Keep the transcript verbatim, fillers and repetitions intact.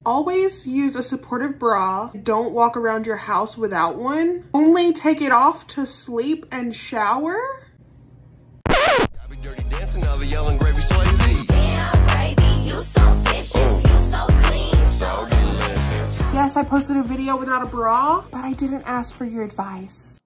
Always use a supportive bra. Don't walk around your house without one. Only take it off to sleep and shower. Yes, I posted a video without a bra, but I didn't ask for your advice.